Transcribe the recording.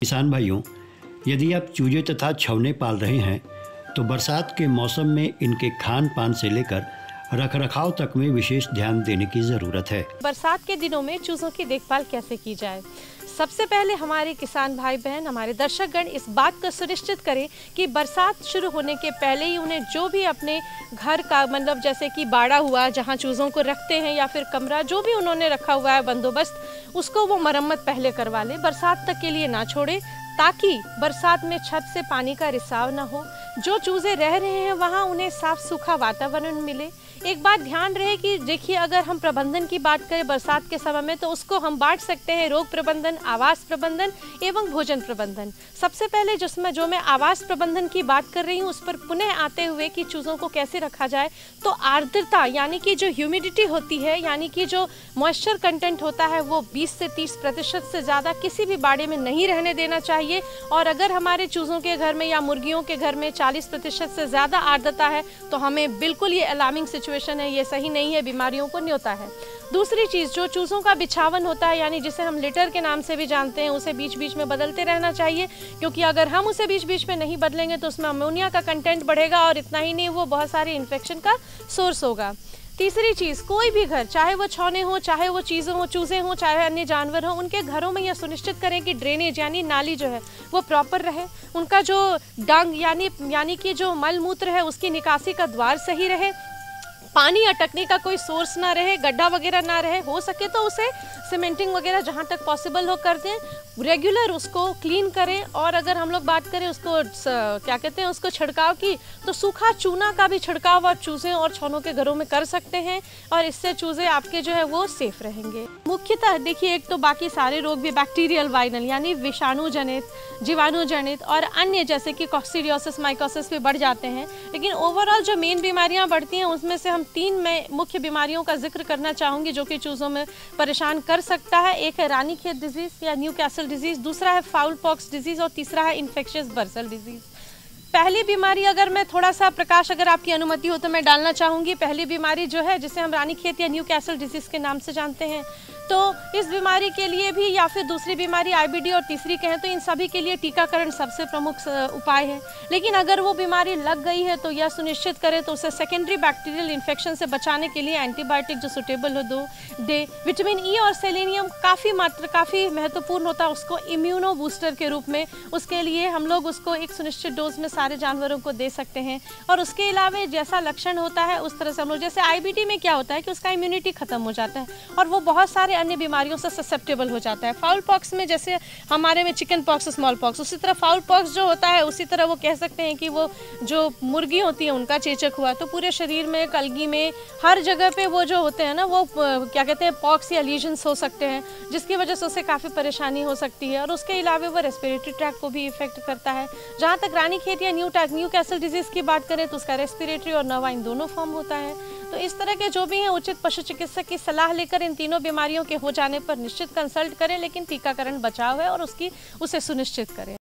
किसान भाइयों, यदि आप चूजे तथा छौने पाल रहे हैं तो बरसात के मौसम में इनके खान पान से लेकर रखरखाव तक में विशेष ध्यान देने की ज़रूरत है। बरसात के दिनों में चूज़ों की देखभाल कैसे की जाए? सबसे पहले हमारे किसान भाई बहन, हमारे दर्शकगण इस बात को सुनिश्चित करें कि बरसात शुरू होने के पहले ही उन्हें जो भी अपने घर का मतलब जैसे कि बाड़ा हुआ जहां चूज़ों को रखते हैं या फिर कमरा जो भी उन्होंने रखा हुआ है बंदोबस्त, उसको वो मरम्मत पहले करवा लें, बरसात तक के लिए ना छोड़ें, ताकि बरसात में छत से पानी का रिसाव ना हो। जो चूज़े रह रहे हैं वहाँ उन्हें साफ सूखा वातावरण मिले। एक बात ध्यान रहे कि देखिए, अगर हम प्रबंधन की बात करें बरसात के समय में तो उसको हम बांट सकते हैं रोग प्रबंधन, आवास प्रबंधन एवं भोजन प्रबंधन। सबसे पहले जो मैं आवास प्रबंधन की बात कर रही हूँ उस पर पुनः आते हुए कि चूज़ों को कैसे रखा जाए, तो आर्द्रता यानी कि जो ह्यूमिडिटी होती है यानी कि जो मॉइस्चर कंटेंट होता है वो 20 से 30% से ज़्यादा किसी भी बाड़े में नहीं रहने देना चाहिए। और अगर हमारे चूज़ों के घर में या मुर्गियों के घर में 40% से ज़्यादा आर्द्रता है तो हमें बिल्कुल ये अलार्मिंग सिचुएशन है, ये सही नहीं है, बीमारियों को न्योता है। दूसरी चीज़, जो चूज़ों का बिछावन होता है यानी जिसे हम लिटर के नाम से भी जानते हैं, उसे बीच बीच में बदलते रहना चाहिए, क्योंकि अगर हम उसे बीच बीच में नहीं बदलेंगे तो उसमें अमोनिया का कंटेंट बढ़ेगा और इतना ही नहीं, वो बहुत सारे इन्फेक्शन का सोर्स होगा। तीसरी चीज़, कोई भी घर, चाहे वो छौने हो, चाहे वो चूज़े हों, चाहे अन्य जानवर हों, उनके घरों में यह सुनिश्चित करें कि ड्रेनेज यानी नाली जो है वो प्रॉपर रहे, उनका जो डंग यानी कि जो मल मूत्र है उसकी निकासी का द्वार सही रहे, पानी अटकने का कोई सोर्स ना रहे, गड्ढा वगैरह ना रहे, हो सके तो उसे सीमेंटिंग वगैरह जहाँ तक पॉसिबल हो कर दें, रेगुलर उसको क्लीन करें। और अगर हम लोग बात करें उसको क्या कहते हैं उसको छिड़काव की, तो सूखा चूना का भी छिड़काव आप चूज़े और छौनों के घरों में कर सकते हैं और इससे चूज़े आपके जो है वो सेफ रहेंगे। मुख्यतः देखिए, एक तो बाकी सारे रोग भी बैक्टीरियल वायरल यानी विषाणु जनित, जीवाणु जनित और अन्य जैसे कि कॉक्सीडियोसिस, माइकोसिस भी बढ़ जाते हैं, लेकिन ओवरऑल जो मेन बीमारियां बढ़ती हैं उसमें से हम 3 मैं मुख्य बीमारियों का जिक्र करना चाहूँगी जो कि चूज़ों में परेशान कर सकता है। एक है रानीखेत डिजीज़ या न्यूकैसल डिजीज़, दूसरा है फाउल पॉक्स डिजीज़ और तीसरा है इन्फेक्शियस बर्सल डिजीज़। पहली बीमारी, अगर मैं थोड़ा सा प्रकाश अगर आपकी अनुमति हो तो मैं डालना चाहूँगी। पहली बीमारी जो है जिसे हम रानीखेत या न्यूकैसल डिजीज़ के नाम से जानते हैं, तो इस बीमारी के लिए भी या फिर दूसरी बीमारी आईबीडी और तीसरी कहें तो इन सभी के लिए टीकाकरण सबसे प्रमुख उपाय है। लेकिन अगर वो बीमारी लग गई है तो यह सुनिश्चित करें तो उसे सेकेंडरी बैक्टीरियल इन्फेक्शन से बचाने के लिए एंटीबायोटिक जो सुटेबल हो दे। विटामिन ई और सेलेनियम काफ़ी महत्वपूर्ण होता है, उसको इम्यूनो बूस्टर के रूप में, उसके लिए हम लोग उसको एक सुनिश्चित डोज में सारे जानवरों को दे सकते हैं। और उसके अलावा जैसा लक्षण होता है उस तरह से हम लोग, जैसे आईबीडी में क्या होता है कि उसका इम्यूनिटी खत्म हो जाता है और वो बहुत सारे अन्य बीमारियों से ससेप्टेबल हो जाता है। फाउल पॉक्स में जैसे हमारे में चिकन पॉक्स, स्मॉल पॉक्स, उसी तरह फाउल पॉक्स जो होता है उसी तरह वो कह सकते हैं कि वो जो मुर्गी होती है उनका चेचक हुआ तो पूरे शरीर में, कलगी में, हर जगह पे वो जो होते हैं ना वो क्या कहते हैं पॉक्स या लीजन्स हो सकते हैं, जिसकी वजह से उसे काफ़ी परेशानी हो सकती है। और उसके अलावा वो रेस्पिरेटरी ट्रैक्ट को भी इफेक्ट करता है। जहाँ तक रानीखेत या न्यूकैसल डिजीज़ की बात करें तो उसका रेस्पिरेटरी और नर्वाइन दोनों फॉर्म होता है। तो इस तरह के जो भी हैं उचित पशु चिकित्सक की सलाह लेकर इन तीनों बीमारियों के हो जाने पर निश्चित कंसल्ट करें, लेकिन टीकाकरण बचाव है और उसे सुनिश्चित करें।